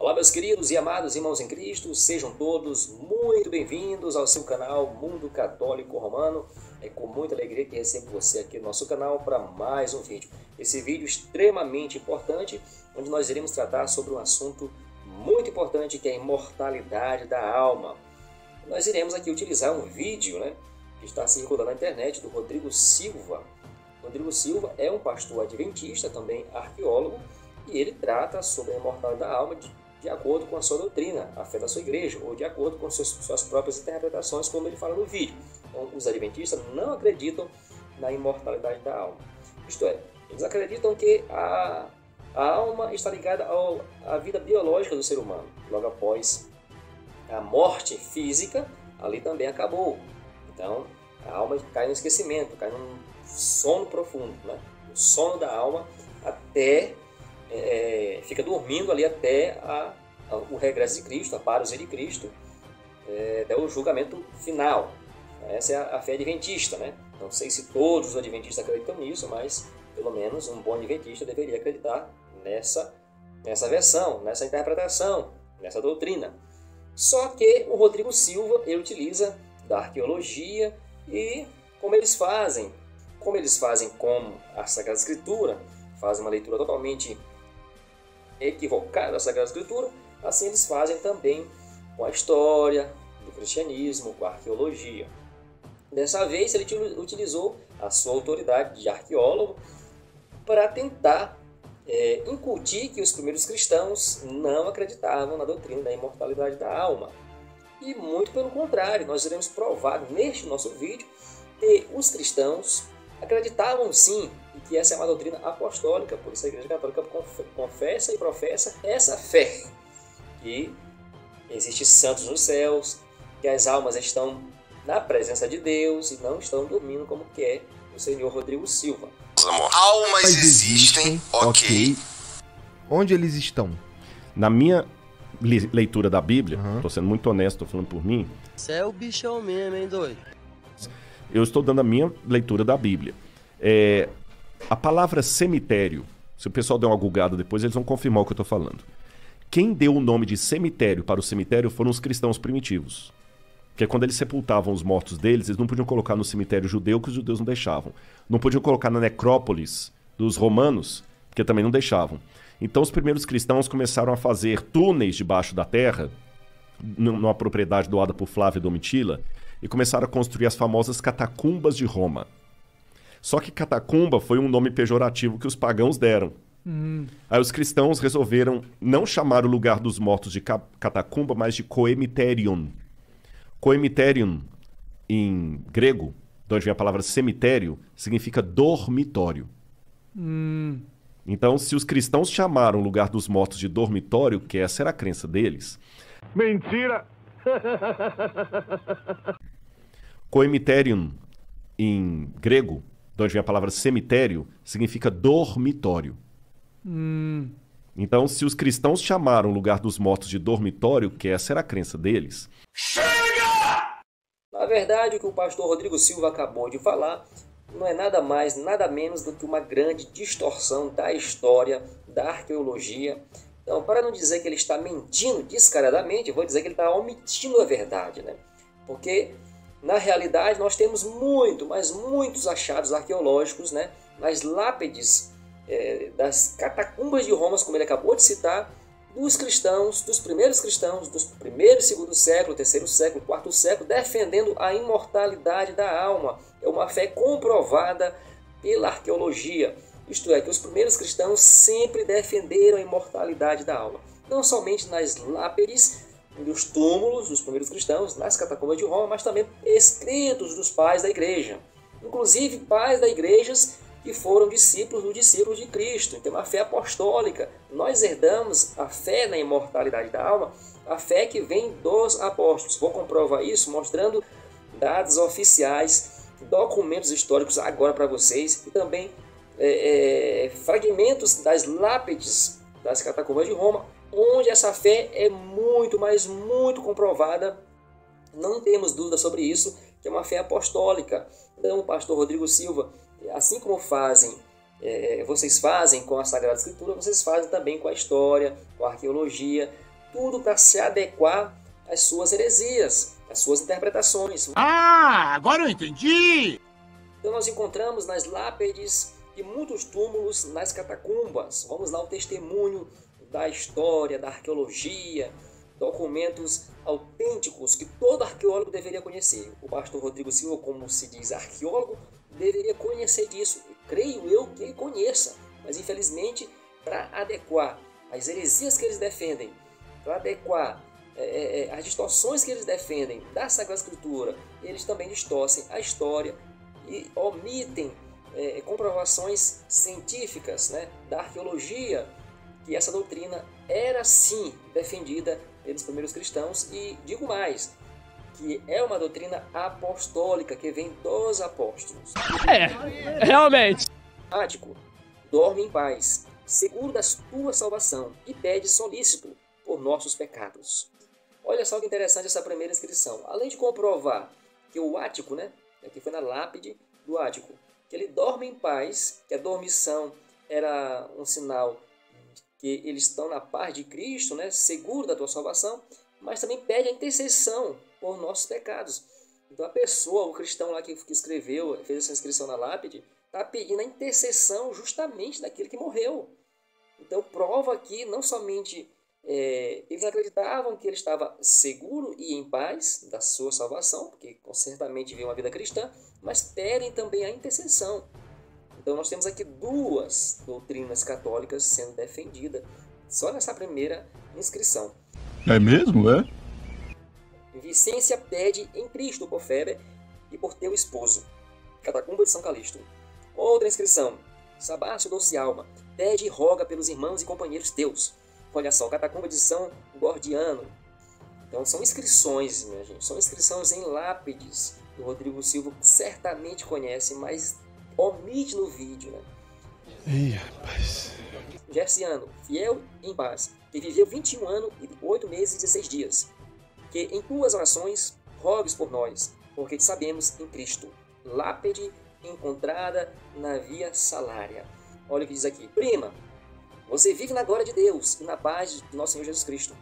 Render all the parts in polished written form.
Olá, meus queridos e amados irmãos em Cristo, sejam todos muito bem-vindos ao seu canal Mundo Católico Romano. É com muita alegria que recebo você aqui no nosso canal para mais um vídeo. Esse vídeo extremamente importante, onde nós iremos tratar sobre um assunto muito importante que é a imortalidade da alma. Nós iremos aqui utilizar um vídeo, que está circulando na internet do Rodrigo Silva. Rodrigo Silva é um pastor adventista, também arqueólogo, e ele trata sobre a imortalidade da alma de acordo com a sua doutrina, a fé da sua igreja, ou de acordo com suas próprias interpretações, como ele fala no vídeo. Então, os adventistas não acreditam na imortalidade da alma. Isto é, eles acreditam que a alma está ligada à vida biológica do ser humano. Logo após a morte física, ali também acabou. Então, a alma cai no esquecimento, cai num sono profundo, o sono da alma até... fica dormindo ali até o regresso de Cristo, a parousia de Cristo, até o julgamento final. Essa é a fé adventista, Não sei se todos os adventistas acreditam nisso, mas pelo menos um bom adventista deveria acreditar nessa versão, nessa interpretação, nessa doutrina. Só que o Rodrigo Silva, ele utiliza da arqueologia e como eles fazem com a Sagrada Escritura, fazem uma leitura totalmente equivocada da Sagrada Escritura, assim eles fazem também com a história do cristianismo, com a arqueologia. Dessa vez ele utilizou a sua autoridade de arqueólogo para tentar incutir que os primeiros cristãos não acreditavam na doutrina da imortalidade da alma. E muito pelo contrário, nós iremos provar neste nosso vídeo que os cristãos acreditavam sim, e que essa é uma doutrina apostólica, por isso a Igreja Católica confessa e professa essa fé, que existem santos nos céus, que as almas estão na presença de Deus e não estão dormindo como quer o Senhor Rodrigo Silva. Almas existem, ok. Onde eles estão? Na minha leitura da Bíblia, tô sendo muito honesto, tô falando por mim. Você é o bichão mesmo, hein, doido? Eu estou dando a minha leitura da Bíblia. A palavra cemitério, se o pessoal der uma googada depois, eles vão confirmar o que eu estou falando. Quem deu o nome de cemitério para o cemitério foram os cristãos primitivos. Porque quando eles sepultavam os mortos deles, eles não podiam colocar no cemitério judeu, que os judeus não deixavam. Não podiam colocar na necrópolis dos romanos, porque também não deixavam. Então os primeiros cristãos começaram a fazer túneis debaixo da terra, numa propriedade doada por Flávio Domitila, e começaram a construir as famosas catacumbas de Roma. Só que catacumba foi um nome pejorativo que os pagãos deram. Aí os cristãos resolveram não chamar o lugar dos mortos de catacumba, mas de coemiterion. Coemiterion, em grego, de onde vem a palavra cemitério, significa dormitório. Então, se os cristãos chamaram o lugar dos mortos de dormitório, que essa era a crença deles... Mentira! Coemiterion, em grego, de onde vem a palavra cemitério, significa dormitório. Então, se os cristãos chamaram o lugar dos mortos de dormitório, que essa era a crença deles... Na verdade, o que o pastor Rodrigo Silva acabou de falar não é nada mais, nada menos do que uma grande distorção da história, da arqueologia. Então, para não dizer que ele está mentindo descaradamente, eu vou dizer que ele está omitindo a verdade, Porque, na realidade, nós temos muitos achados arqueológicos, nas lápides das catacumbas de Roma, como ele acabou de citar, dos cristãos, dos primeiros cristãos, dos primeiro e segundo século, terceiro século, quarto século, defendendo a imortalidade da alma. É uma fé comprovada pela arqueologia. Isto é, que os primeiros cristãos sempre defenderam a imortalidade da alma. Não somente nas lápides dos túmulos dos primeiros cristãos, nas catacumbas de Roma, mas também escritos dos pais da igreja. Inclusive pais da igreja que foram discípulos dos discípulos de Cristo. Então, uma fé apostólica. Nós herdamos a fé na imortalidade da alma, a fé que vem dos apóstolos. Vou comprovar isso mostrando dados oficiais, documentos históricos agora para vocês, e também fragmentos das lápides das catacumbas de Roma, onde essa fé é muito, mas muito comprovada. Não temos dúvida sobre isso, que é uma fé apostólica. Então, o pastor Rodrigo Silva, assim como vocês fazem com a Sagrada Escritura, vocês fazem também com a história, com a arqueologia, tudo para se adequar às suas heresias, às suas interpretações. Ah, agora eu entendi! Então nós encontramos nas lápides e muitos túmulos nas catacumbas. Vamos lá, o testemunho da história, da arqueologia, documentos autênticos que todo arqueólogo deveria conhecer. O pastor Rodrigo Silva, como se diz arqueólogo, deveria conhecer disso. Creio eu que ele conheça, mas infelizmente, para adequar as heresias que eles defendem, para adequar as distorções que eles defendem da Sagrada Escritura, eles também distorcem a história e omitem comprovações científicas, né, da arqueologia, que essa doutrina era sim defendida pelos primeiros cristãos, e digo mais, que é uma doutrina apostólica que vem dos apóstolos. Realmente. Ático, dorme em paz, seguro da tua salvação, e pede solícito por nossos pecados. Olha só que interessante essa primeira inscrição. Além de comprovar que o Ático, né, aqui foi na lápide do Ático, que ele dorme em paz, que a dormição era um sinal que eles estão na paz de Cristo, né, seguro da tua salvação, mas também pede a intercessão por nossos pecados. Então a pessoa, o cristão lá que escreveu, fez essa inscrição na lápide, está pedindo a intercessão justamente daquele que morreu. Então prova que não somente eles acreditavam que ele estava seguro e em paz da sua salvação, porque certamente viveu uma vida cristã, mas pedem também a intercessão. Então nós temos aqui duas doutrinas católicas sendo defendidas só nessa primeira inscrição. É mesmo, é? Vicência pede em Cristo por Feber e por teu esposo. Catacumba de São Calixto. Outra inscrição. Sabácio Doce Alma pede e roga pelos irmãos e companheiros teus. Olha só, Catacumba de São Gordiano. Então são inscrições, minha gente. São inscrições em lápides. O Rodrigo Silva certamente conhece, mas omite no vídeo, né? Ih, rapaz. Gerciano, fiel e em paz, que viveu 21 anos e 8 meses e 16 dias. Que em tuas orações rogues por nós, porque te sabemos em Cristo. Lápide encontrada na via Salária. Olha o que diz aqui. Prima, você vive na glória de Deus e na paz de nosso Senhor Jesus Cristo.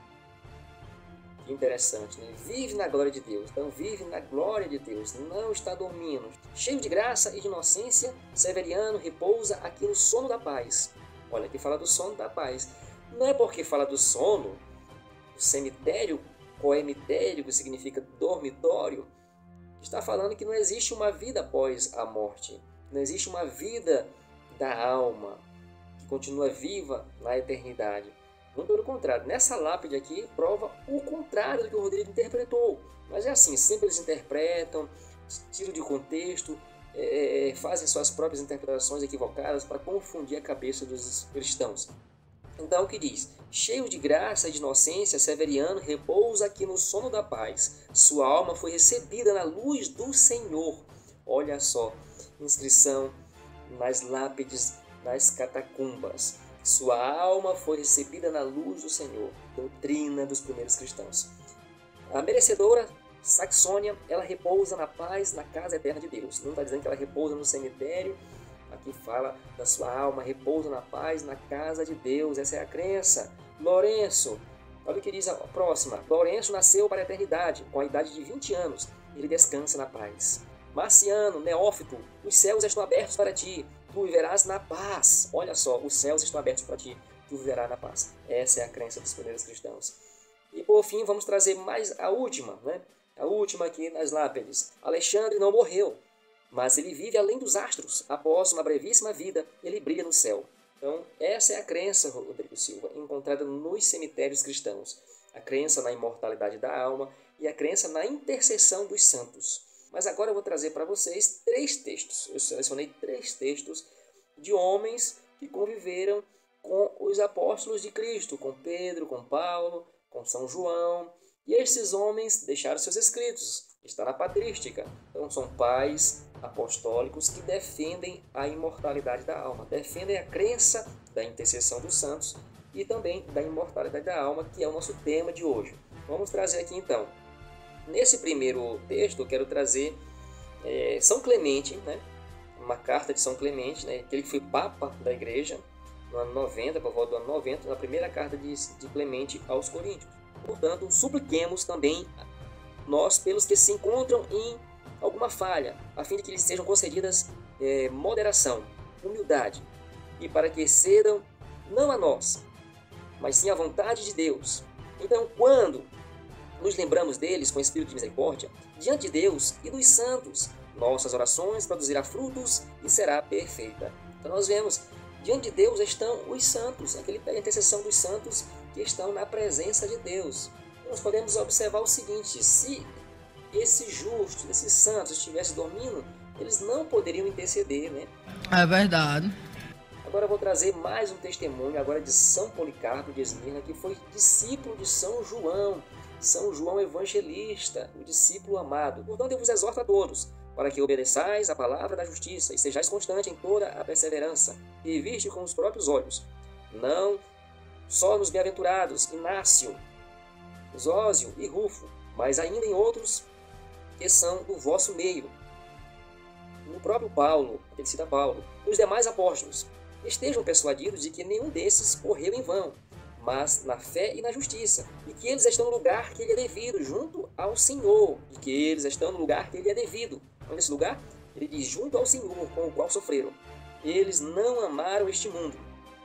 Que interessante, né? Vive na glória de Deus. Então vive na glória de Deus. Não está dormindo. Cheio de graça e de inocência, Severiano repousa aqui no sono da paz. Olha, aqui fala do sono da paz. Não é porque fala do sono, o cemitério, coemitério, que significa dormitório, está falando que não existe uma vida após a morte. Não existe uma vida da alma que continua viva na eternidade. Não, pelo contrário, nessa lápide aqui prova o contrário do que o Rodrigo interpretou. Mas é assim, sempre eles interpretam, tiram de contexto, fazem suas próprias interpretações equivocadas para confundir a cabeça dos cristãos. Então o que diz? Cheio de graça e de inocência, Severiano repousa aqui no sono da paz. Sua alma foi recebida na luz do Senhor. Olha só, inscrição nas lápides das catacumbas. Sua alma foi recebida na luz do Senhor. Doutrina dos primeiros cristãos. A merecedora Saxônia, ela repousa na paz na casa eterna de Deus. Não está dizendo que ela repousa no cemitério. Aqui fala da sua alma, repousa na paz na casa de Deus. Essa é a crença. Lourenço, olha o que diz a próxima. Lourenço nasceu para a eternidade, com a idade de 20 anos. Ele descansa na paz. Marciano, Neófito, os céus estão abertos para ti. Tu viverás na paz. Olha só, os céus estão abertos para ti. Tu viverás na paz. Essa é a crença dos primeiros cristãos. E por fim, vamos trazer mais a última, né? A última aqui nas lápides. Alexandre não morreu, mas ele vive além dos astros. Após uma brevíssima vida, ele brilha no céu. Então, essa é a crença, Rodrigo Silva, encontrada nos cemitérios cristãos. A crença na imortalidade da alma e a crença na intercessão dos santos. Mas agora eu vou trazer para vocês 3 textos. Eu selecionei 3 textos de homens que conviveram com os apóstolos de Cristo, com Pedro, com Paulo, com São João. E esses homens deixaram seus escritos. Está na patrística. Então são pais apostólicos que defendem a imortalidade da alma. Defendem a crença da intercessão dos santos e também da imortalidade da alma, que é o nosso tema de hoje. Vamos trazer aqui então. Nesse primeiro texto eu quero trazer São Clemente, né? Uma carta de São Clemente, né? Aquele que foi Papa da Igreja no ano 90, por volta do ano 90, na primeira carta de Clemente aos Coríntios. Portanto, supliquemos também nós pelos que se encontram em alguma falha, a fim de que lhes sejam concedidas moderação, humildade, e para que cedam não a nós, mas sim à vontade de Deus. Então, quando nos lembramos deles com espírito de misericórdia, diante de Deus e dos santos, nossas orações produzirá frutos e será perfeita. Então nós vemos, diante de Deus estão os santos, a intercessão dos santos que estão na presença de Deus. Nós podemos observar o seguinte: se esses justos, esses santos estivessem dormindo, eles não poderiam interceder, né? É verdade. Agora eu vou trazer mais um testemunho agora de São Policarpo de Esmirna, que foi discípulo de São João Evangelista, o discípulo amado. Portanto, eu vos exorto a todos, para que obedeçais a palavra da justiça e sejais constante em toda a perseverança, e viste com os próprios olhos, não só nos bem-aventurados Inácio, Zósio e Rufo, mas ainda em outros que são do vosso meio. No próprio Paulo, ele cita Paulo, os demais apóstolos, estejam persuadidos de que nenhum desses correu em vão, mas na fé e na justiça, e que eles estão no lugar que lhe é devido, junto ao Senhor, e que eles estão no lugar que lhe é devido. Onde esse lugar? Ele diz, junto ao Senhor, com o qual sofreram. Eles não amaram este mundo,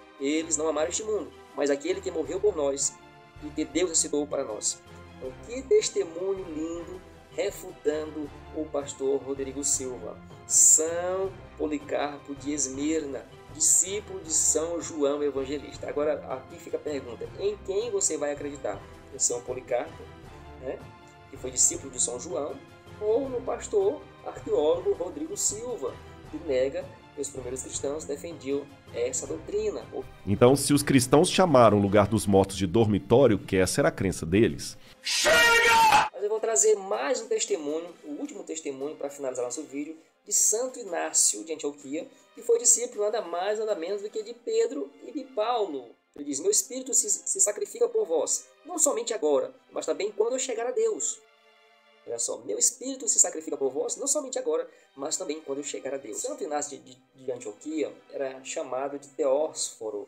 mas aquele que morreu por nós, e que Deus ressuscitou para nós. Então, que testemunho lindo, refutando o pastor Rodrigo Silva. São Policarpo de Esmirna, discípulo de São João Evangelista. Agora, aqui fica a pergunta: em quem você vai acreditar? Em São Policarpo, né, que foi discípulo de São João, ou no pastor arqueólogo Rodrigo Silva, que nega que os primeiros cristãos defendiam essa doutrina? Então, se os cristãos chamaram o lugar dos mortos de dormitório, que essa era a crença deles... Mas eu vou trazer mais um testemunho, o último testemunho para finalizar nosso vídeo, de Santo Inácio de Antioquia, que foi discípulo nada mais nada menos do que de Pedro e de Paulo. Ele diz: meu espírito se sacrifica por vós, não somente agora, mas também quando eu chegar a Deus. Olha só, meu espírito se sacrifica por vós, não somente agora, mas também quando eu chegar a Deus. Santo Inácio de Antioquia era chamado de Teósforo.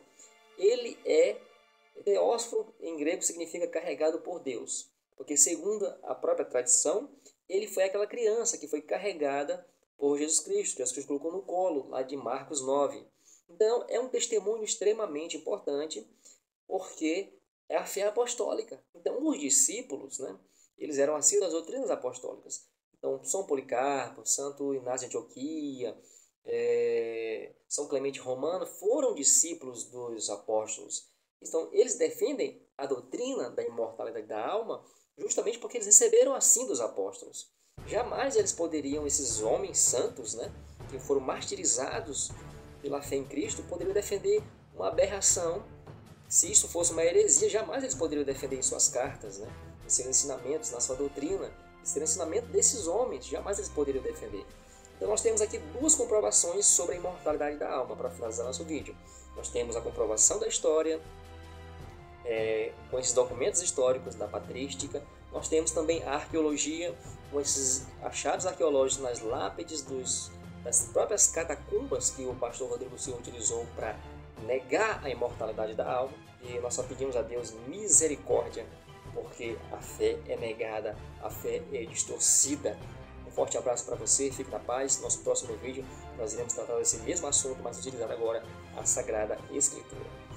Teósforo em grego significa carregado por Deus, porque segundo a própria tradição, ele foi aquela criança que foi carregada por Jesus Cristo. Jesus Cristo colocou no colo, lá de Marcos 9. Então, é um testemunho extremamente importante, porque é a fé apostólica. Então, os discípulos, né, eles eram assíduos às doutrinas apostólicas. Então, São Policarpo, Santo Inácio de Antioquia, São Clemente Romano foram discípulos dos apóstolos. Então, eles defendem a doutrina da imortalidade da alma justamente porque eles receberam assim dos apóstolos. Jamais eles poderiam, esses homens santos, né, que foram martirizados pela fé em Cristo, poderiam defender uma aberração. Se isso fosse uma heresia, jamais eles poderiam defender em suas cartas, né, em seus ensinamentos, na sua doutrina. Esse era o ensinamento desses homens, jamais eles poderiam defender. Então nós temos aqui duas comprovações sobre a imortalidade da alma, para finalizar nosso vídeo. Nós temos a comprovação da história, com esses documentos históricos da patrística. Nós temos também a arqueologia, com esses achados arqueológicos nas lápides das próprias catacumbas que o pastor Rodrigo Silva utilizou para negar a imortalidade da alma. E nós só pedimos a Deus misericórdia, porque a fé é negada, a fé é distorcida. Um forte abraço para você, fique na paz. No nosso próximo vídeo nós iremos tratar desse mesmo assunto, mas utilizando agora a Sagrada Escritura.